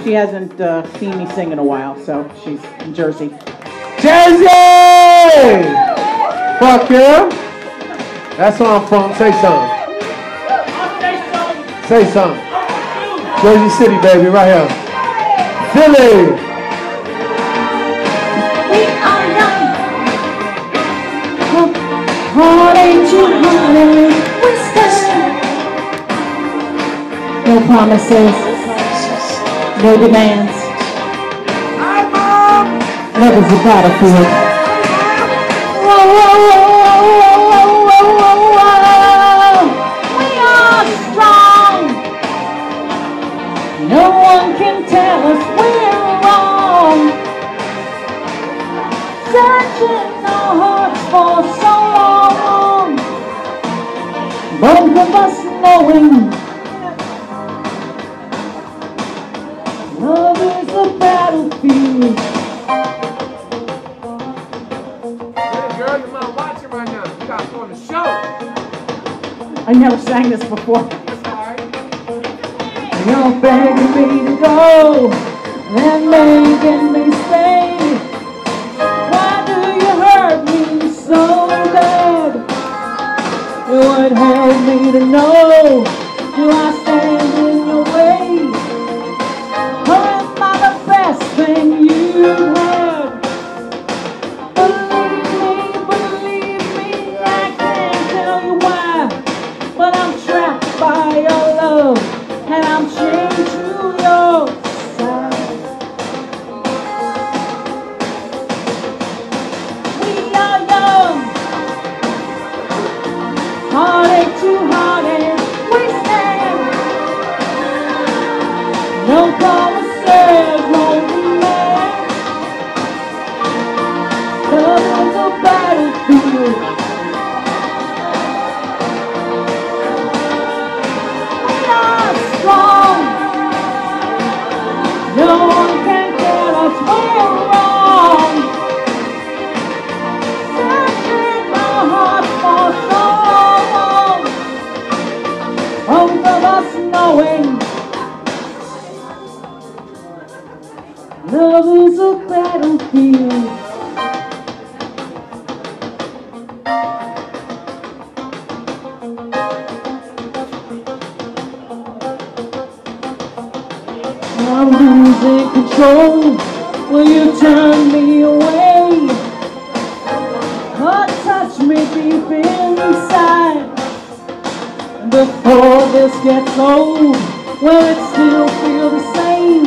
She hasn't seen me sing in a while, so she's in Jersey. Jersey! Fuck yeah. That's where I'm from. Say something. Say something. Jersey City, baby, right here. Philly. We are young. Heart ain't too hard and we stand. No promises. No demands. Love is a battlefield. Whoa, whoa, whoa, whoa, whoa, whoa, whoa. We are strong. No one can tell us we're wrong. Searching our hearts for so long. Both of us knowing love is a battlefield. Girl, you mind watching right now? You got to go on the show. I never sang this before. That's all right. You're begging me to go and making me stay. Why do you hurt me so bad? It would help me to know, do I stand in your way? Or am I the best thing you've had? Believe me, I can't tell you why, but I'm trapped by your love, and I'm chained to your side. We are young, heartache to heartache, we stand. No promises, no demands. Love is a battlefield. We are strong. No one can tell us we're wrong. Searching our hearts for so long. Both of us knowing love is a battlefield. I'm losing control. Will you turn me away? Or touch me deep inside? Before this gets old, will it still feel the same?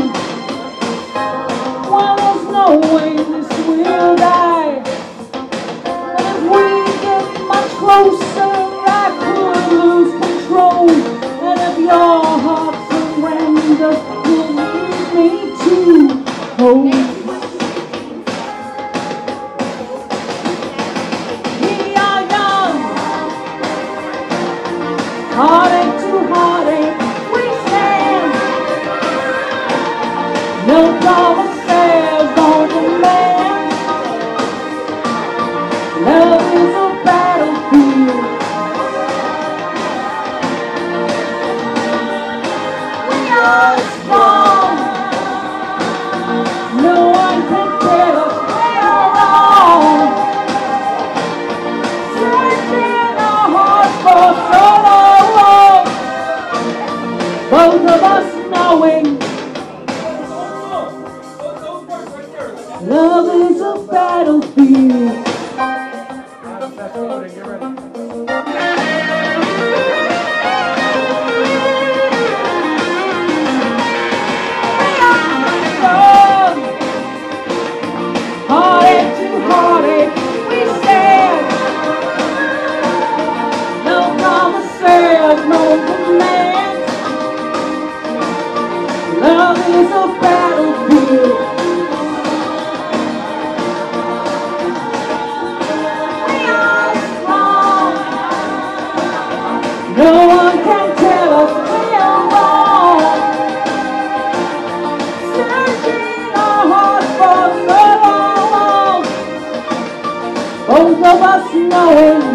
Well, there's no way this will die. But if we get much closer, I could lose control. And if your heart surrenders, you'll need me to hold. We are young, heartache to heartache, we stand. No promises, no demands. Love is a battlefield. We are strong. No one can tell us we're wrong. Searching our hearts for so long. Both of us knowing love is a battlefield. Heartache to heartache, we stand. No promises, no demands. Love is a battlefield. We are strong. No one can tell us we're wrong. Searching our hearts for so long. Both of us knowing